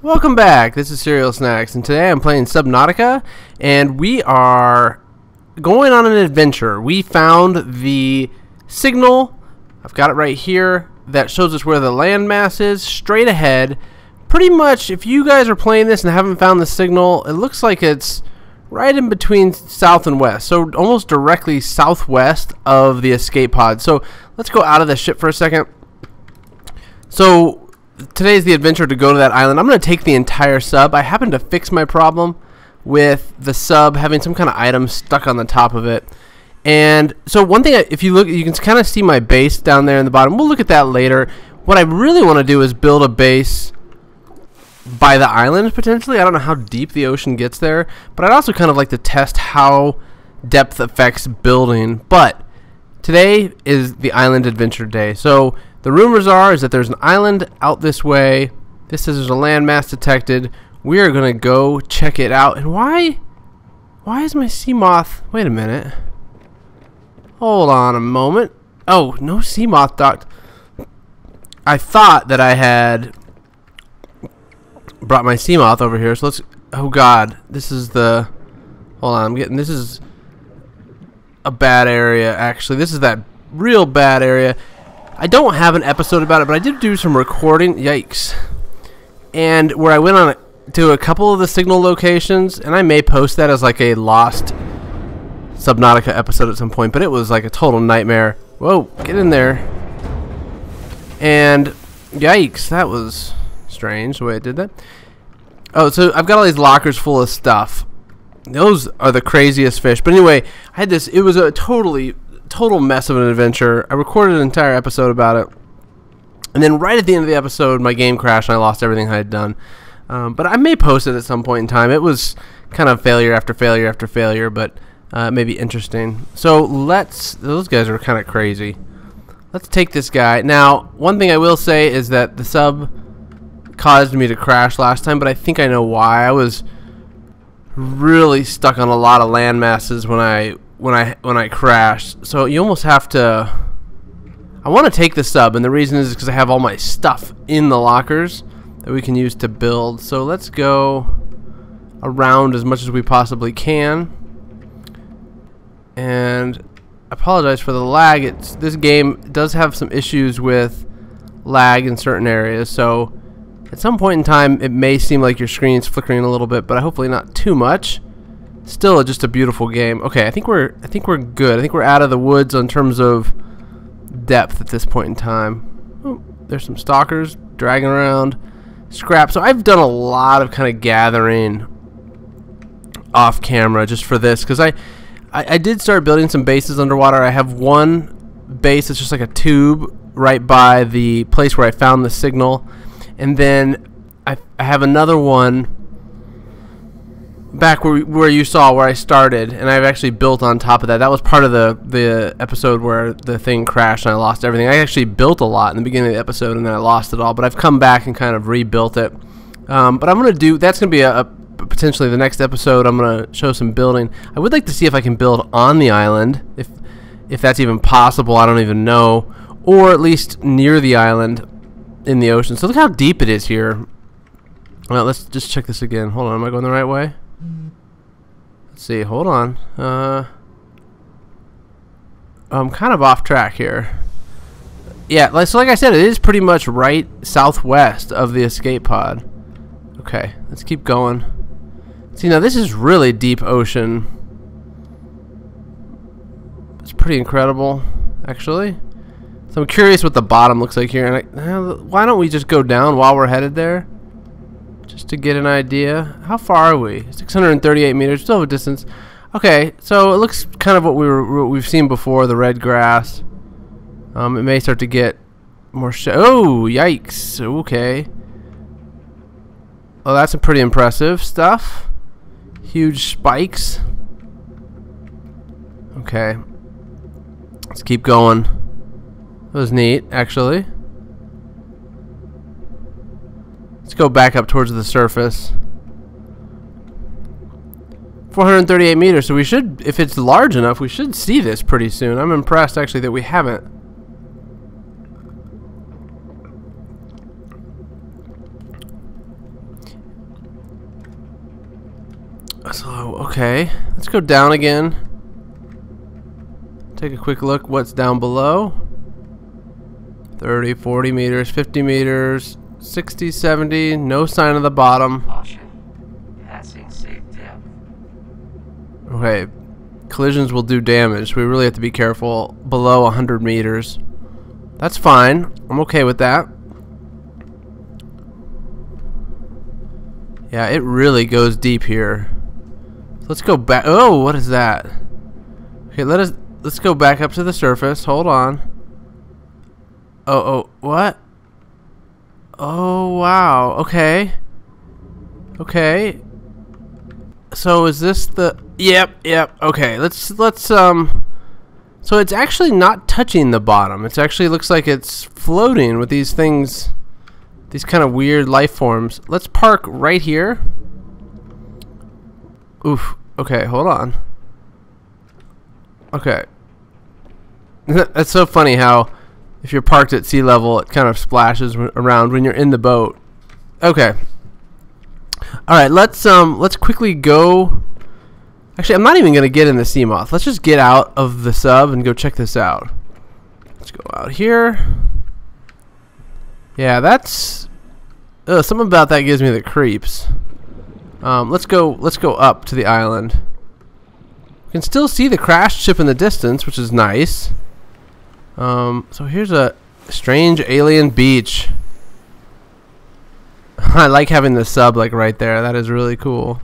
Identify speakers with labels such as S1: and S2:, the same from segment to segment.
S1: Welcome back. This is CerealSnax, and today I'm playing Subnautica, and we are going on an adventure. We found the signal. I've got it right here that shows us where the landmass is, straight ahead. Pretty much, if you guys are playing this and haven't found the signal, it looks like it's right in between south and west, so almost directly southwest of the escape pod. So let's go out of the ship for a second. So today's the adventure to go to that island. I'm going to take the entire sub. I happen to fix my problem with the sub having some kind of item stuck on the top of it. And so one thing, if you look, you can kind of see my base down there in the bottom. We'll look at that later. What I really want to do is build a base by the island, potentially. I don't know how deep the ocean gets there, but I'd also kind of like to test how depth affects building. But today is the island adventure day. So the rumors is that there's an island out this way. This says there's a landmass detected. We are going to go check it out. And why is my sea moth... Wait a minute. Hold on a moment. Oh, no sea moth docked. I thought that I had brought my sea moth over here. So let's... Oh, God. This is the... Hold on. This is a bad area, actually. This is that real bad area. I don't have an episode about it, but I did do some recording. Yikes. And where I went on to a couple of the signal locations, and I may post that as like a lost Subnautica episode at some point, but it was like a total nightmare. Whoa, get in there. And yikes, that was strange the way I did that. Oh, so I've got all these lockers full of stuff. Those are the craziest fish. But anyway, I had this, it was a total mess of an adventure. I recorded an entire episode about it, and then right at the end of the episode my game crashed and I lost everything I had done. But I may post it at some point in time. It was kind of failure after failure after failure, but it may be interesting. So those guys are kind of crazy. Let's take this guy. Now, one thing I will say is that the sub caused me to crash last time, but I think I know why. I was really stuck on a lot of land masses when I crashed. So you almost have to... I want to take the sub, and the reason is because I have all my stuff in the lockers that we can use to build. So let's go around as much as we possibly can. And I apologize for the lag. This game does have some issues with lag in certain areas, so at some point in time it may seem like your screen's flickering a little bit, but hopefully not too much. Still just a beautiful game. Okay, I think we're good. I think we're out of the woods in terms of depth at this point in time. Oh, there's some stalkers dragging around scrap. So I've done a lot of kind of gathering off camera just for this, because I did start building some bases underwater. I have one base that's just like a tube right by the place where I found the signal, and then I have another one back where you saw where I started, and I've actually built on top of that. That was part of the episode where the thing crashed and I lost everything. I actually built a lot in the beginning of the episode, and then I lost it all, but I've come back and kind of rebuilt it. But I'm going to do... That's going to be potentially the next episode. I'm going to show some building. I would like to see if I can build on the island, if that's even possible. I don't even know. Or at least near the island in the ocean. So look how deep it is here. Well, let's just check this again. Hold on, am I going the right way? Let's see, hold on. I'm kind of off track here. Yeah, so like I said, it is pretty much right southwest of the escape pod. Okay, let's keep going. See, now this is really deep ocean. It's pretty incredible, actually. So I'm curious what the bottom looks like here. And why don't we just go down while we're headed there? Just to get an idea. How far are we? 638 meters. Still have a distance. Okay, so it looks kind of what we've seen before. The red grass. It may start to get more. Oh, yikes! Okay. Well, that's some pretty impressive stuff. Huge spikes. Okay. Let's keep going. That was neat, actually. Let's go back up towards the surface. 438 meters, so we should, if it's large enough, we should see this pretty soon. I'm impressed, actually, that we haven't. So, okay. Let's go down again. Take a quick look what's down below. 30, 40 meters, 50 meters, 60, 70. No sign of the bottom.
S2: Caution. Passing safe depth.
S1: Okay. Collisions will do damage. We really have to be careful below 100 meters. That's fine. I'm okay with that. Yeah, it really goes deep here. Let's go back. Oh, what is that? Okay, let's go back up to the surface. Hold on. Oh, what? Oh, wow. Okay. Okay. So is this the... Yep. Okay, let's so it's actually not touching the bottom. It actually looks like it's floating with these things, these kind of weird life forms. Let's park right here. Oof. Okay, hold on. Okay. That's so funny how if you're parked at sea level, it kind of splashes around when you're in the boat. Okay. All right, let's quickly go. Actually, I'm not even going to get in the Seamoth. Let's just get out of the sub and go check this out. Let's go out here. Yeah, that's something about that gives me the creeps. Let's go up to the island. We can still see the crashed ship in the distance, which is nice. So here's a strange alien beach. I like having the sub like right there. That is really cool.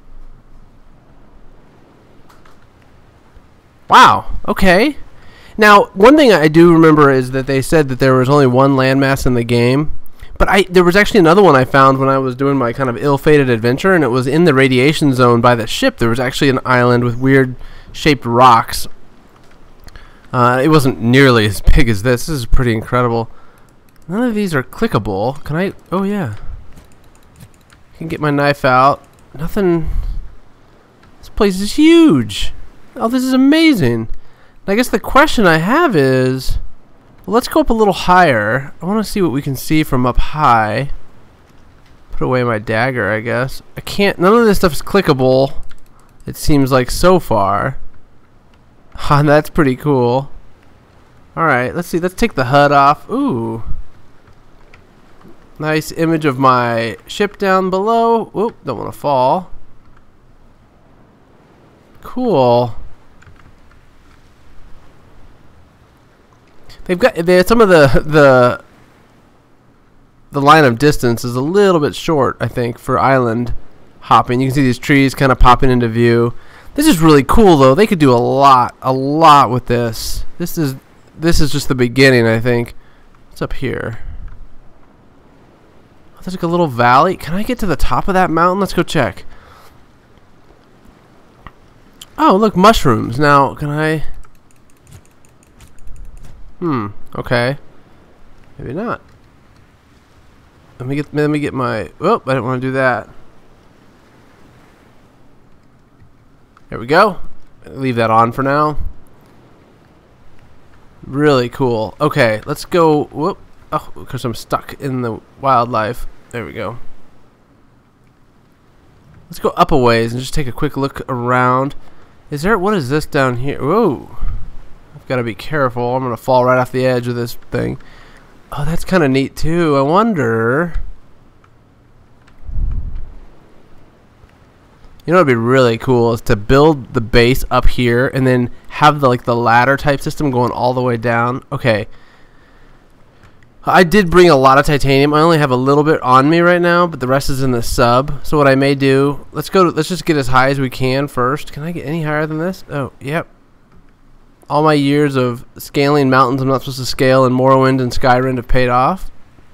S1: Wow. Okay. Now, one thing I do remember is that they said that there was only one landmass in the game. But there was actually another one I found when I was doing my kind of ill-fated adventure, and it was in the radiation zone by the ship. There was actually an island with weird shaped rocks. It wasn't nearly as big as this. This is pretty incredible. None of these are clickable. Can I... Oh, yeah. I can get my knife out. Nothing... This place is huge. Oh, this is amazing. And I guess the question I have is... Well, let's go up a little higher. I want to see what we can see from up high. Put away my dagger, I guess. I can't... None of this stuff is clickable. It seems like so far. That's pretty cool. Alright, let's see. Let's take the HUD off. Ooh. Nice image of my ship down below. Oop, don't want to fall. Cool. They've got some of the line of distance is a little bit short, I think, for island hopping. You can see these trees kind of popping into view. This is really cool, though. They could do a lot with this. This is just the beginning, I think. What's up here? Oh, there's like a little valley. Can I get to the top of that mountain? Let's go check. Oh, look, mushrooms. Now, can I... Okay. Maybe not. Let me get my... Oh, I didn't want to do that. There we go. Leave that on for now. Really cool. Okay, let's go. Whoop. Oh, because I'm stuck in the wildlife. There we go. Let's go up a ways and just take a quick look around. Is there... What is this down here? Whoa. I've got to be careful. I'm going to fall right off the edge of this thing. Oh, that's kind of neat, too. I wonder... You know what would be really cool is to build the base up here and then have the ladder type system going all the way down. Okay. I did bring a lot of titanium. I only have a little bit on me right now, but the rest is in the sub. So what I may do, let's just get as high as we can first. Can I get any higher than this? Oh, yep. All my years of scaling mountains I'm not supposed to scale in Morrowind and Skyrim have paid off.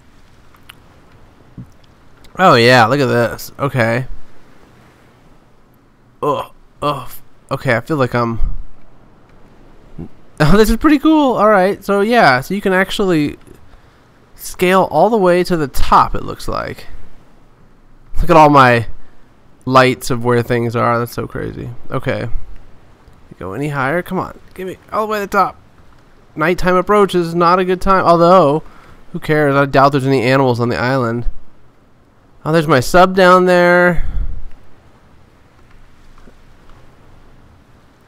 S1: Oh yeah, look at this. Okay. Oh, okay, I feel like I'm... Oh, this is pretty cool. Alright, so yeah, so you can actually scale all the way to the top, it looks like. Look at all my lights of where things are. That's so crazy. Okay. Go any higher? Come on, give me all the way to the top. Nighttime approach is not a good time, although, who cares? I doubt there's any animals on the island. Oh, there's my sub down there.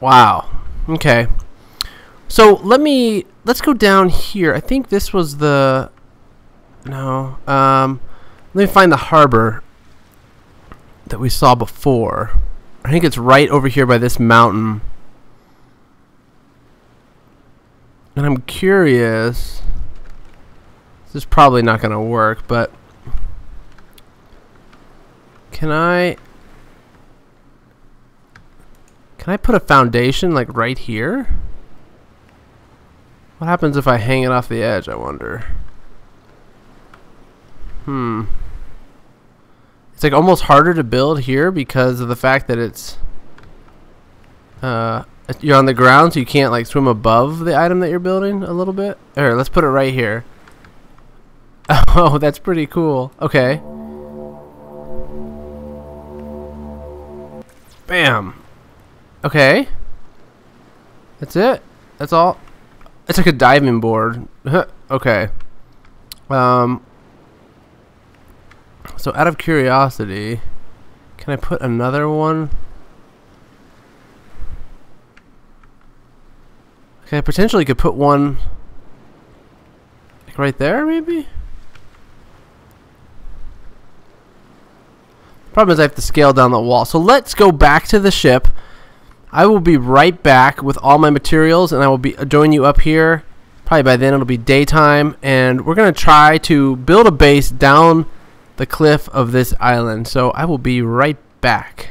S1: Wow. Okay. So let's go down here. I think this was the no. Let me find the harbor that we saw before. I think it's right over here by this mountain. And I'm curious. This is probably not going to work, but can I put a foundation like right here? What happens if I hang it off the edge, I wonder? It's like almost harder to build here because of the fact that it's you're on the ground, so you can't like swim above the item that you're building a little bit. Here, let's put it right here. Oh, that's pretty cool. Okay. Bam. Okay. That's it. That's all. It's like a diving board. Okay. So out of curiosity, can I put another one? Okay, I potentially could put one like right there, maybe? Problem is I have to scale down the wall. So let's go back to the ship. I will be right back with all my materials, and I will join you up here. Probably by then it'll be daytime, and we're going to try to build a base down the cliff of this island. So I will be right back.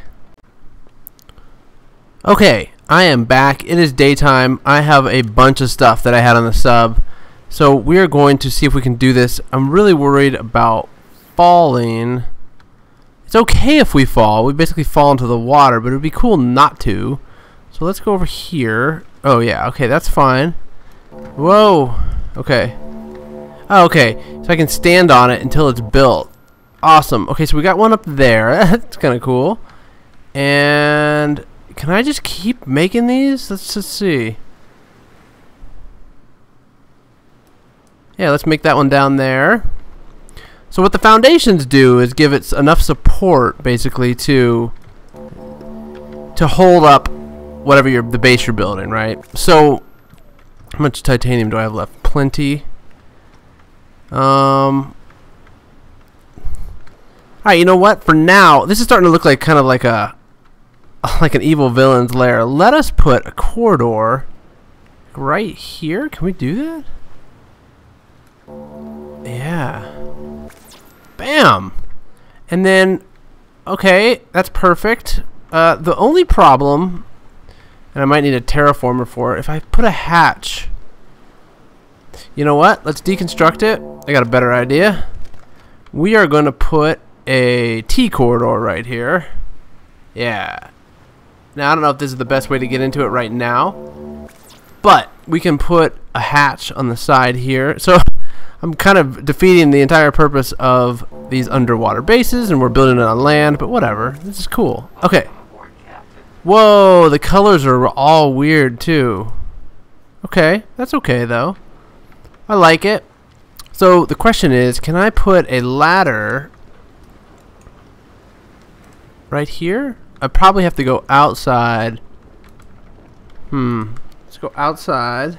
S1: Okay, I am back. It is daytime. I have a bunch of stuff that I had on the sub. So we are going to see if we can do this. I'm really worried about falling. It's okay if we fall. We basically fall into the water, but it would be cool not to. So let's go over here. Oh yeah, okay, that's fine. Whoa. Okay. Oh, okay. So I can stand on it until it's built. Awesome. Okay, so we got one up there. That's kind of cool. And can I just keep making these? Let's just see. Yeah, let's make that one down there. So what the foundations do is give it enough support, basically, to hold up whatever the base you're building, right? So how much titanium do I have left? Plenty. Alright, you know what? For now, this is starting to look like kind of like an evil villain's lair. Let us put a corridor right here. Can we do that? Yeah. Bam! And then, okay, that's perfect. The only problem, and I might need a terraformer for it, if I put a hatch. You know what? Let's deconstruct it. I got a better idea. We are going to put a T corridor right here. Yeah. Now, I don't know if this is the best way to get into it right now, but we can put a hatch on the side here. So I'm kind of defeating the entire purpose of these underwater bases, and we're building it on land, but whatever. This is cool. Okay. Whoa, the colors are all weird too. Okay, that's okay though. I like it. So the question is, can I put a ladder right here? I probably have to go outside. Let's go outside.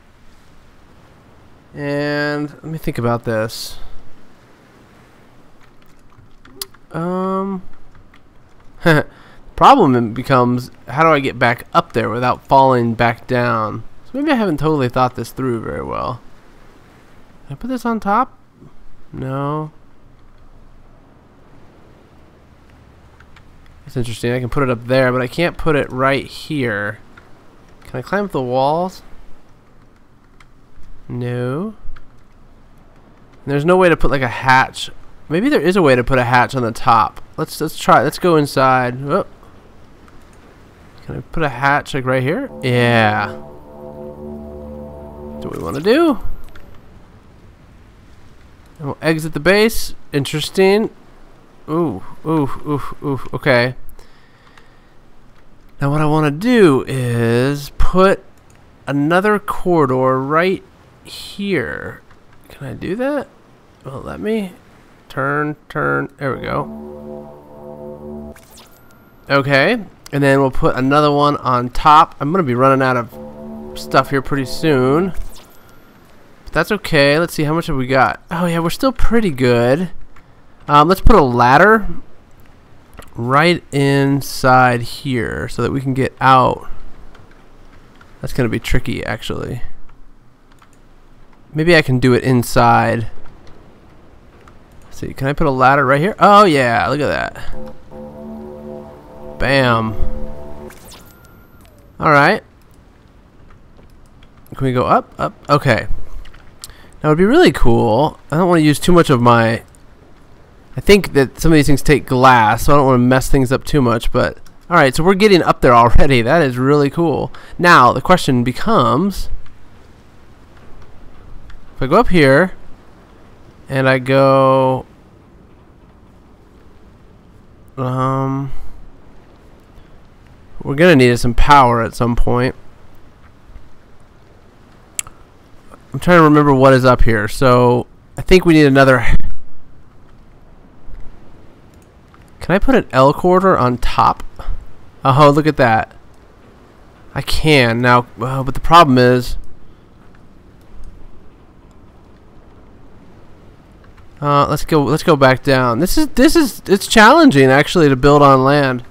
S1: And let me think about this. Problem becomes, how do I get back up there without falling back down? So maybe I haven't totally thought this through very well. Can I put this on top? No. That's interesting. I can put it up there, but I can't put it right here. Can I climb up the walls? No. And there's no way to put like a hatch. Maybe there is a way to put a hatch on the top. Let's try. Let's go inside. Oh. Can I put a hatch like right here? Yeah. That's what we want to do. And we'll exit the base. Interesting. Ooh, ooh, ooh, ooh. Okay. Now what I want to do is put another corridor right here. Can I do that? Well, let me turn. There we go. Okay. And then we'll put another one on top. I'm going to be running out of stuff here pretty soon. But that's okay. Let's see, how much have we got? Oh, yeah, we're still pretty good. Let's put a ladder right inside here so that we can get out. That's going to be tricky, actually. Maybe I can do it inside. Let's see, can I put a ladder right here? Oh, yeah, look at that. Bam. Alright. Can we go up? Up. Okay. Now, it would be really cool. I don't want to use too much of my... I think that some of these things take glass, so I don't want to mess things up too much, but... Alright, so we're getting up there already. That is really cool. Now, the question becomes... If I go up here, and I go... we're going to need some power at some point. I'm trying to remember what is up here. So, I think we need another... Can I put an L quarter on top? Oh, look at that. I can now, but the problem is... let's go back down. It's challenging actually to build on land.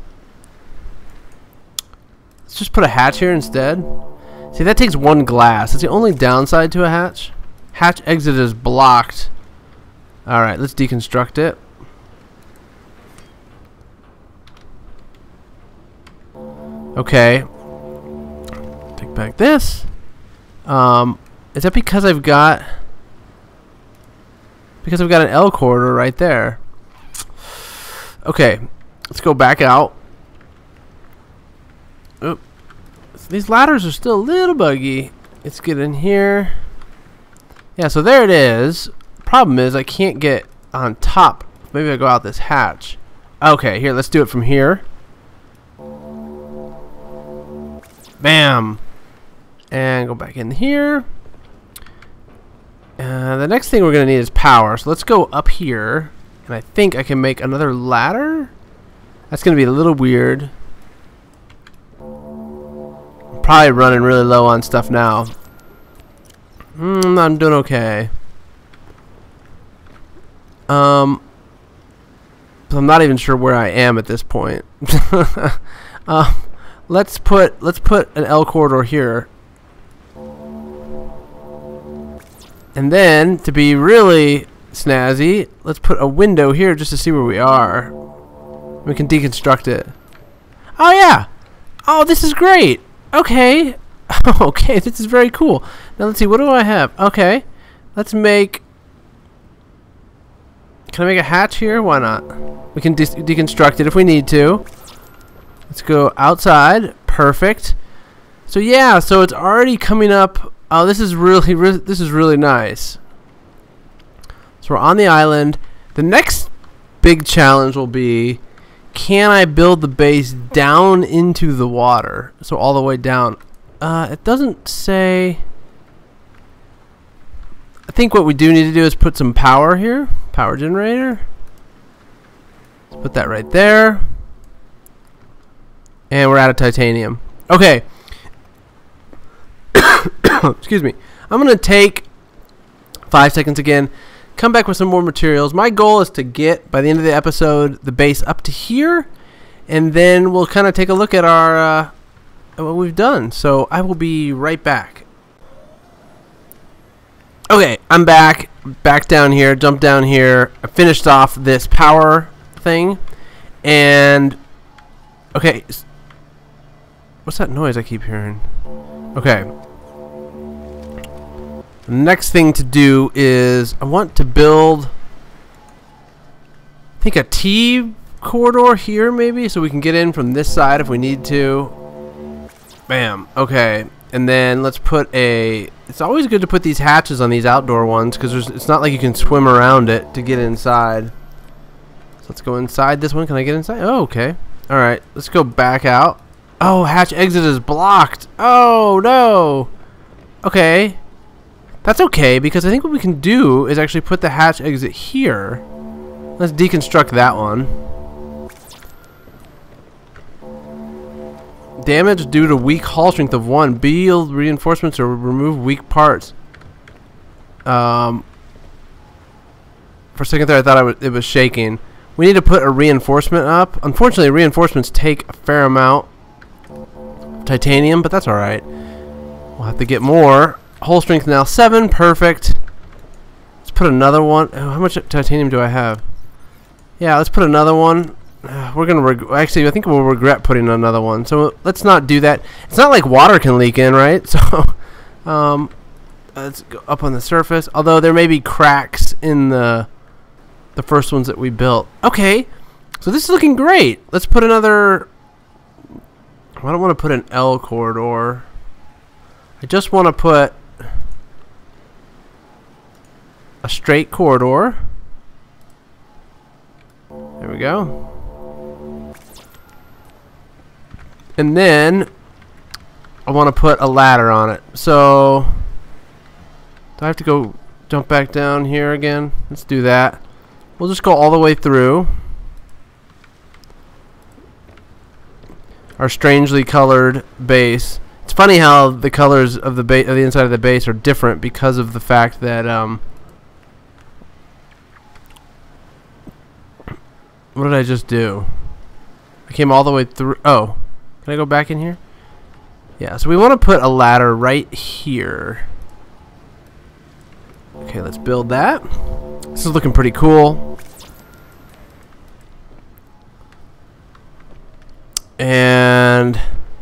S1: Let's just put a hatch here instead. See, that takes one glass. That's the only downside to a hatch. Hatch exit is blocked. Alright, let's deconstruct it. Okay. Take back this. Is that because I've got... Because I've got an L quarter right there. Okay. Let's go back out. Oop. These ladders are still a little buggy. Let's get in here. Yeah, so there it is. Problem is I can't get on top. Maybe I go out this hatch. Okay, here, let's do it from here. Bam. And go back in here. The next thing we're going to need is power. So let's go up here. And I think I can make another ladder. That's going to be a little weird. I'm probably running really low on stuff now. I'm doing okay. So I'm not even sure where I am at this point. Let's put an L corridor here. And then, to be really snazzy, let's put a window here just to see where we are. We can deconstruct it. Oh yeah! Oh, this is great! Okay. Okay, this is very cool. Now let's see, what do I have? Okay. Let's make... Can I make a hatch here? Why not? We can deconstruct it if we need to. Let's go outside. Perfect. So yeah, so it's already coming up. Oh, this is really nice. So we're on the island. The next big challenge will be, can I build the base down into the water? So all the way down. It doesn't say. I think what we do need to do is put some power here. Power generator. Let's put that right there. And we're out of titanium. Okay. Excuse me. I'm going to take 5 seconds again. Come back with some more materials. My goal is to get, by the end of the episode, the base up to here. And then we'll kind of take a look at our what we've done. So I will be right back. Okay, I'm back. Back down here. Jump down here. I finished off this power thing. And... Okay. What's that noise I keep hearing? Okay. The next thing to do is I want to build, I think, a T corridor here maybe, so we can get in from this side if we need to. Bam. Okay. And then let's put a... It's always good to put these hatches on these outdoor ones because it's not like you can swim around it to get inside. So let's go inside this one. Can I get inside? Oh, okay. Alright. Let's go back out. Oh, hatch exit is blocked. Oh, no. Okay. That's okay, because I think what we can do is actually put the hatch exit here. Let's deconstruct that one. Damage due to weak hull strength of 1. Build reinforcements or remove weak parts. For a second there, I thought it was shaking. We need to put a reinforcement up. Unfortunately, reinforcements take a fair amount of titanium, but that's alright. We'll have to get more. Hull strength now 7. Perfect. Let's put another one. Oh, how much titanium do I have? Yeah, let's put another one. We're gonna actually, I think we'll regret putting another one. So let's not do that. It's not like water can leak in, right? So, let's go up on the surface. Although there may be cracks in the first ones that we built. Okay, so this is looking great. Let's put another. I don't want to put an L corridor. I just want to put a straight corridor. There we go. And then I want to put a ladder on it. So do I have to go jump back down here again? Let's do that. We'll just go all the way through. Our strangely colored base. It's funny how the colors of the inside of the base are different because of the fact that what did I just do? I came all the way through. Oh. Can I go back in here? Yeah, so we want to put a ladder right here. Okay, let's build that. This is looking pretty cool. And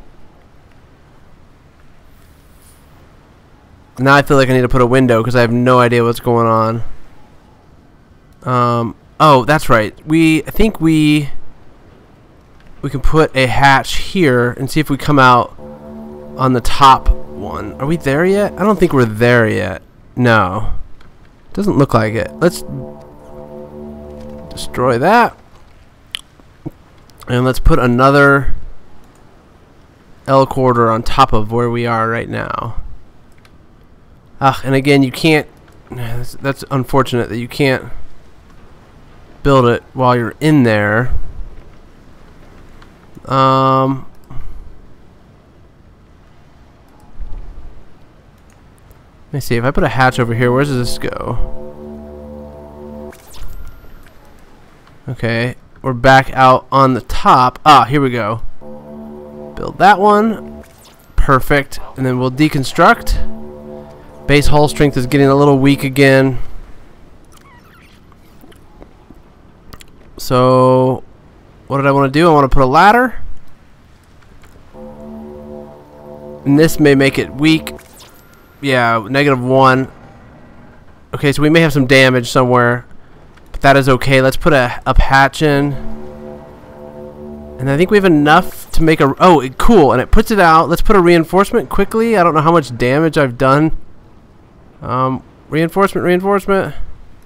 S1: now I feel like I need to put a window because I have no idea what's going on. Oh, that's right. I think we can put a hatch here and see if we come out on the top one. Are we there yet? I don't think we're there yet. No. Doesn't look like it. Let's destroy that. And let's put another L corridor on top of where we are right now. And again, you can't. That's unfortunate that you can't build it while you're in there. Let me see, if I put a hatch over here, where does this go? Okay, we're back out on the top. Here we go. Build that one. Perfect. And then we'll deconstruct. Base hull strength is getting a little weak again. So what did I want to do? I want to put a ladder. And this may make it weak. Yeah, -1. Okay, so we may have some damage somewhere. But that is okay. Let's put a hatch in. And I think we have enough to make a... Oh, cool. And it puts it out. Let's put a reinforcement quickly. I don't know how much damage I've done. Reinforcement.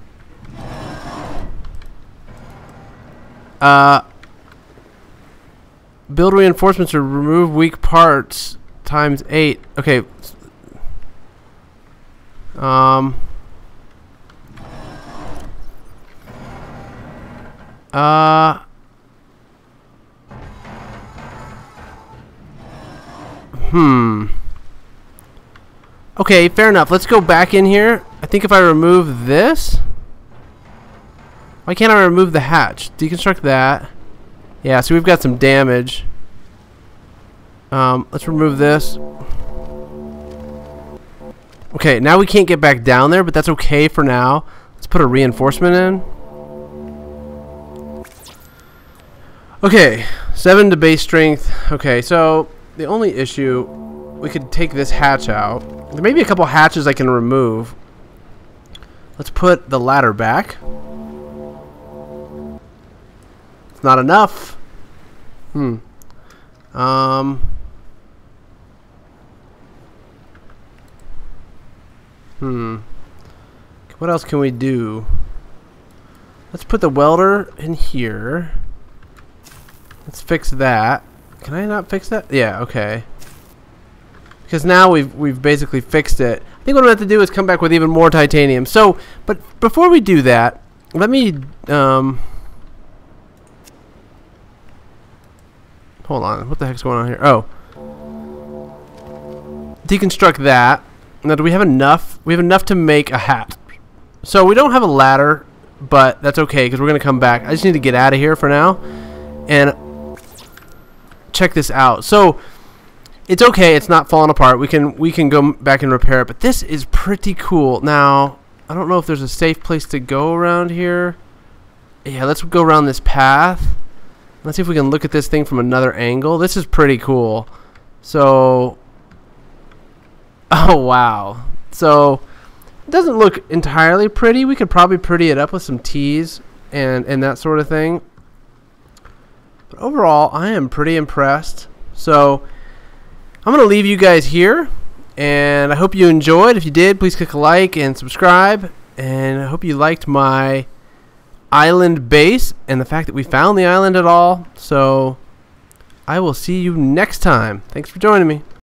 S1: Build reinforcements or remove weak parts ×8. Okay. Okay, fair enough. Let's go back in here. I think if I remove this... Why can't I remove the hatch? Deconstruct that. Yeah, so we've got some damage. Let's remove this. Okay, now we can't get back down there, but that's okay for now. Let's put a reinforcement in. Okay, 7 to base strength. Okay, so the only issue, we could take this hatch out. There may be a couple hatches I can remove. Let's put the ladder back. It's not enough. What else can we do? Let's put the welder in here. Let's fix that. Can I not fix that? Yeah, okay. Because now we've basically fixed it. I think what I'm going to have to do is come back with even more titanium. So, but before we do that, let me hold on. What the heck's going on here? Oh, deconstruct that. Now, do we have enough? We have enough to make a hat. So we don't have a ladder, but that's okay because we're going to come back. I just need to get out of here for now and check this out. So it's okay. It's not falling apart. We can go back and repair it, but this is pretty cool. Now, I don't know if there's a safe place to go around here. Yeah, let's go around this path. Let's see if we can look at this thing from another angle. This is pretty cool. So, oh wow. So, it doesn't look entirely pretty. We could probably pretty it up with some tees and that sort of thing. But overall, I am pretty impressed. So, I'm going to leave you guys here. And I hope you enjoyed. If you did, please click a like and subscribe. And I hope you liked my island base and the fact that we found the island at all. So I will see you next time. Thanks for joining me.